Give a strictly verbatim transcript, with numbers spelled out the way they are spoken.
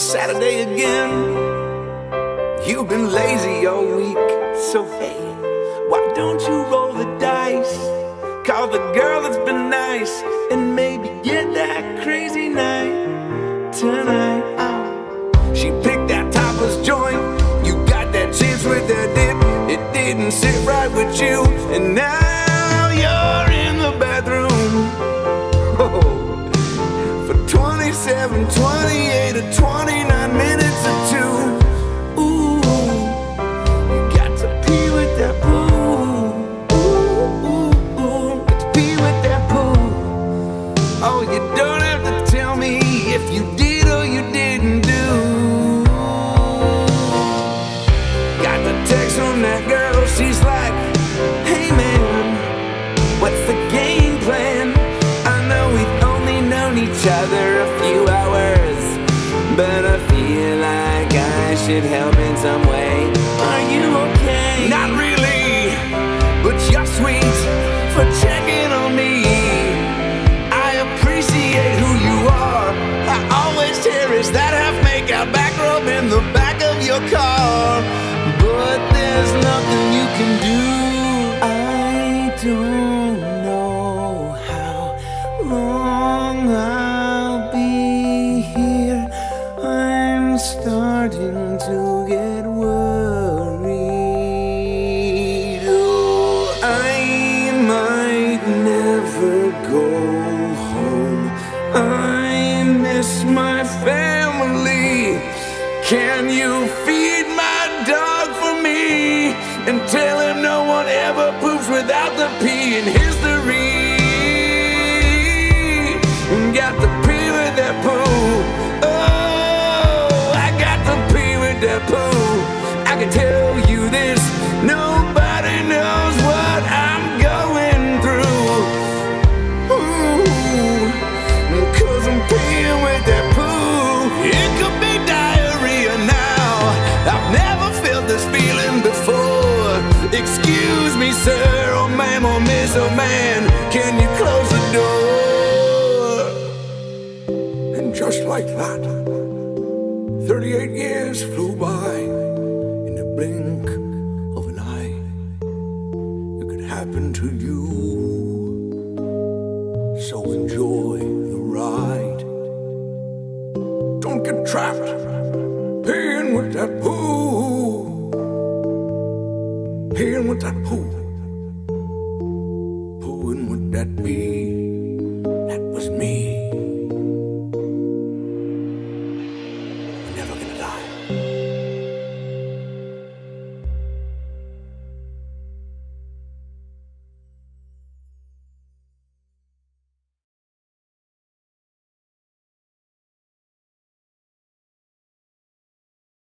Saturday again. You've been lazy all week, so hey, why don't you roll the dice? Call the girl that's been nice and maybe get that crazy night tonight. Oh. She picked that topless joint, you got that chance with that dip. It didn't sit right with you, and now you're in the bathroom. Oh. For twenty-seven, twenty-eight, or twenty-nine minutes or two. Ooh, you got to pee with that poo. Ooh, ooh, ooh, got to pee with that poo. Oh, you don't have to tell me if you did or you didn't do. Got the text from that girl, she's like, hey man, what's the game plan? I know we've only known each other a few hours, but I feel like I should help in some way. Are you okay? Not really, but you're sweet for checking on me. I appreciate who you are. I always cherish that half makeout back rub in the back of your car, but there's nothing you can do. I don't know how long I'll be here. I'm starting to get worried. Oh, I might never go home. I miss my family. Can you feed my dog for me and tell him no one ever poops without the pee in history? Got to pee with that poo. Oh, I got to pee with that poo. I can tell you this, nobody knows what I'm going through. Ooh, cause I'm peeing with that poo. It could be diarrhea now. I've never felt this feeling before. Excuse me, sir, or ma'am, or miss, or man, can you close the door? And just like that, thirty-eight years flew by in the blink of an eye. It could happen to you, so enjoy the ride. Don't get trapped peeing with that poo. Peeing with that poo.